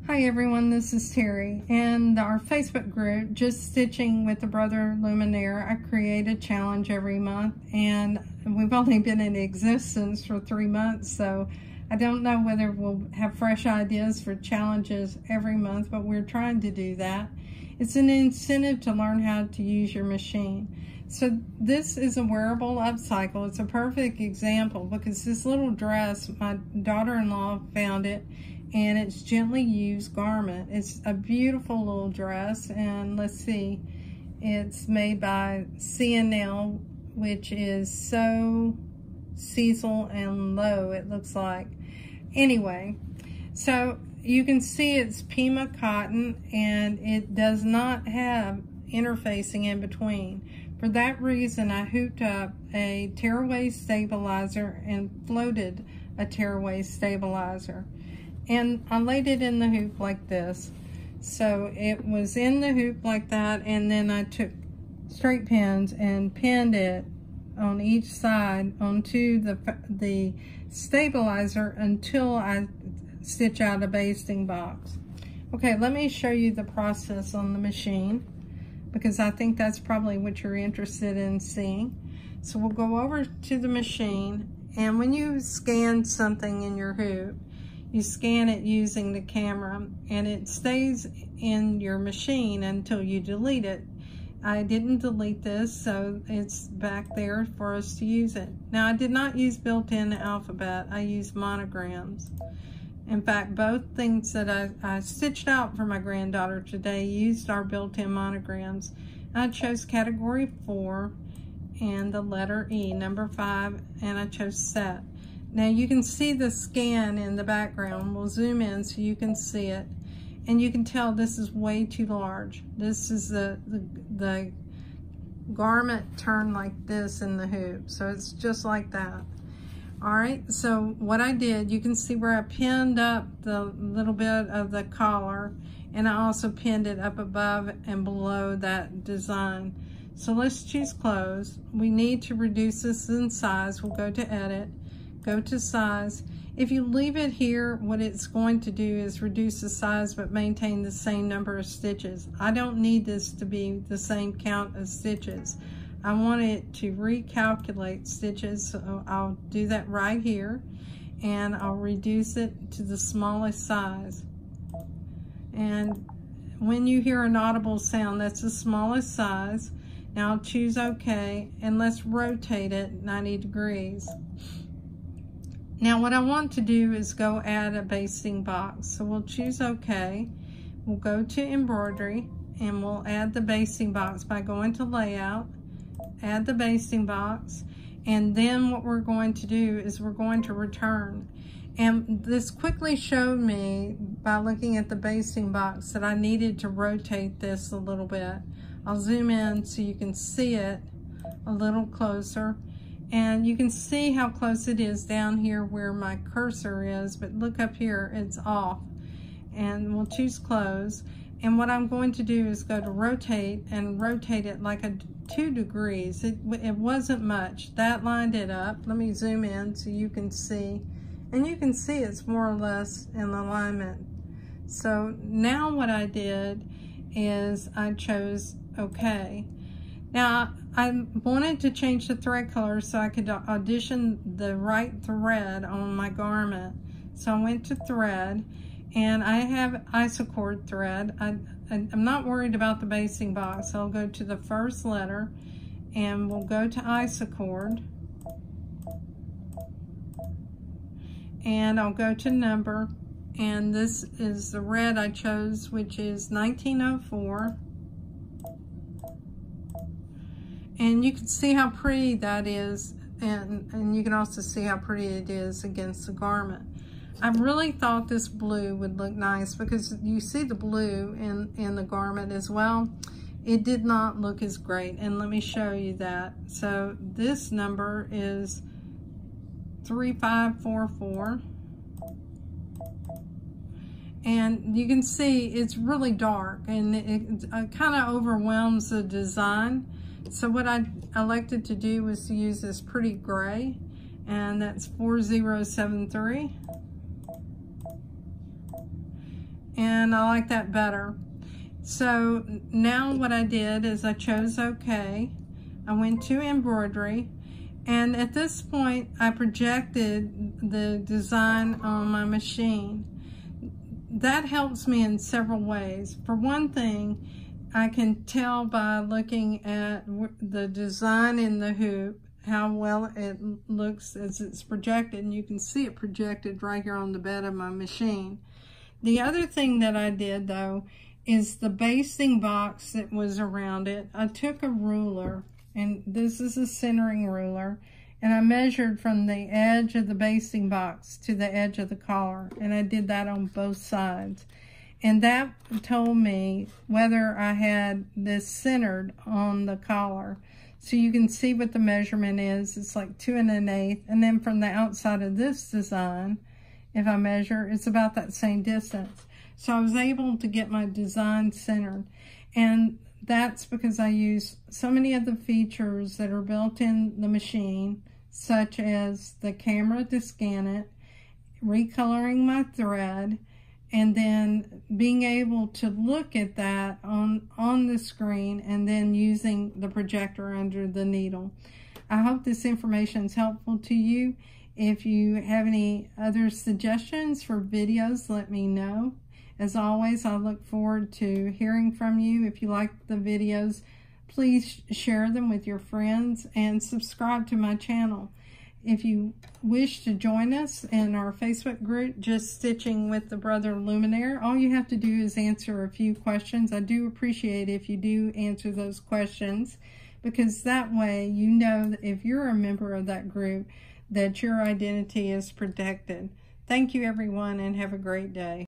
Hi everyone, this is Terry, and our Facebook group, Just Stitching with the Brother Luminaire. I create a challenge every month, and we've only been in existence for 3 months, so I don't know whether we'll have fresh ideas for challenges every month, but we're trying to do that. It's an incentive to learn how to use your machine. So this is a wearable upcycle. It's a perfect example because this little dress, my daughter-in-law found it, and it's gently used garment. It's a beautiful little dress, and let's see, it's made by C&L, which is So Cecil and Low, it looks like. Anyway, so you can see it's Pima cotton, and it does not have interfacing in between. For that reason, I hooped up a tearaway stabilizer and floated a tearaway stabilizer. And I laid it in the hoop like this. So it was in the hoop like that, and then I took straight pins and pinned it on each side onto the stabilizer until I stitch out a basting box. Okay, let me show you the process on the machine, because I think that's probably what you're interested in seeing. So we'll go over to the machine, and when you scan something in your hoop, you scan it using the camera, and it stays in your machine until you delete it. I didn't delete this, so it's back there for us to use it. Now, I did not use built-in alphabet. I used monograms. In fact, both things that I stitched out for my granddaughter today used our built-in monograms. I chose category 4 and the letter E, number 5, and I chose set. Now you can see the scan in the background. We'll zoom in so you can see it. And you can tell this is way too large. This is the garment turned like this in the hoop. So it's just like that. All right, so what I did, you can see where I pinned up the little bit of the collar, and I also pinned it up above and below that design. So let's choose close. We need to reduce this in size. We'll go to edit. Go to size. If you leave it here, what it's going to do is reduce the size but maintain the same number of stitches. I don't need this to be the same count of stitches. I want it to recalculate stitches, so I'll do that right here, and I'll reduce it to the smallest size. And when you hear an audible sound, that's the smallest size. Now I'll choose OK, and let's rotate it 90 degrees. Now what I want to do is go add a basting box. So we'll choose OK. We'll go to embroidery, and we'll add the basting box by going to layout, add the basting box, and then what we're going to do is we're going to return. And this quickly showed me by looking at the basting box that I needed to rotate this a little bit. I'll zoom in so you can see it a little closer. And you can see how close it is down here where my cursor is, but look up here, it's off. And we'll choose close. And what I'm going to do is go to rotate and rotate it like 2 degrees. It wasn't much. That lined it up. Let me zoom in so you can see. And you can see it's more or less in alignment. So now what I did is I chose OK. Now, I wanted to change the thread color so I could audition the right thread on my garment. So I went to thread, and I have isocord thread. I'm not worried about the basting box. So I'll go to the first letter, and we'll go to isocord. And I'll go to number, and this is the red I chose, which is 1904. And you can see how pretty that is, and you can also see how pretty it is against the garment. I really thought this blue would look nice because you see the blue in the garment as well. It did not look as great, and let me show you that. So this number is 3544. And you can see it's really dark, and it kind of overwhelms the design. So what I elected to do was to use this pretty gray, and that's 4073. and I like that better. So now what I did is I chose OK. I went to embroidery, and at this point I projected the design on my machine. That helps me in several ways. For one thing, I can tell by looking at the design in the hoop how well it looks as it's projected, and you can see it projected right here on the bed of my machine. The other thing that I did though is the basting box that was around it. I took a ruler, and this is a centering ruler, and I measured from the edge of the basting box to the edge of the collar, and I did that on both sides. And that told me whether I had this centered on the collar. So you can see what the measurement is. It's like 2 1/8. And then from the outside of this design, if I measure, it's about that same distance. So I was able to get my design centered. And that's because I use so many of the features that are built in the machine, such as the camera to scan it, recoloring my thread, and then being able to look at that on the screen, and then using the projector under the needle. I hope this information is helpful to you. If you have any other suggestions for videos, let me know. As always, I look forward to hearing from you. If you like the videos, please share them with your friends and subscribe to my channel. If you wish to join us in our Facebook group, Just Stitching with the Brother Luminaire, all you have to do is answer a few questions. I do appreciate if you do answer those questions, because that way you know that if you're a member of that group, that your identity is protected. Thank you, everyone, and have a great day.